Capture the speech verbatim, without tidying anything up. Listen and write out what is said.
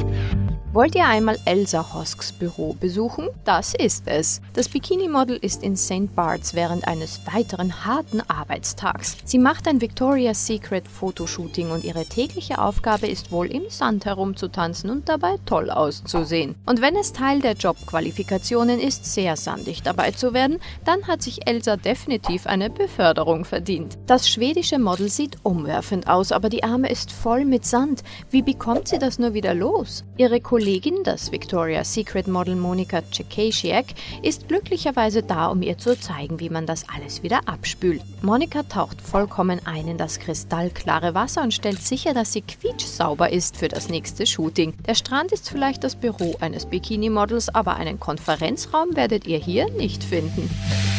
Wollt ihr einmal Elsa Hosks Büro besuchen? Das ist es. Das Bikini-Model ist in Sankt Barts während eines weiteren harten Arbeitstags. Sie macht ein Victoria's Secret Fotoshooting und ihre tägliche Aufgabe ist wohl, im Sand herumzutanzen und dabei toll auszusehen. Und wenn es Teil der Jobqualifikationen ist, sehr sandig dabei zu werden, dann hat sich Elsa definitiv eine Beförderung verdient. Das schwedische Model sieht umwerfend aus, aber die Arme ist voll mit Sand. Wie bekommt sie das nur wieder los? Ihre Kollegin, das Victoria's Secret Model Monika Czekasiak, ist glücklicherweise da, um ihr zu zeigen, wie man das alles wieder abspült. Monika taucht vollkommen ein in das kristallklare Wasser und stellt sicher, dass sie quietschsauber ist für das nächste Shooting. Der Strand ist vielleicht das Büro eines Bikini-Models, aber einen Konferenzraum werdet ihr hier nicht finden.